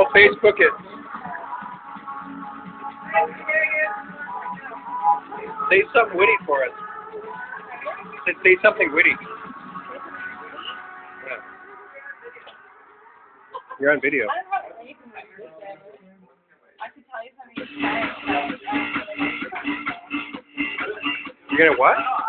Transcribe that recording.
Facebook it. Say something witty for us. Say something witty. Yeah. You're on video. I could tell you something. You're gonna what?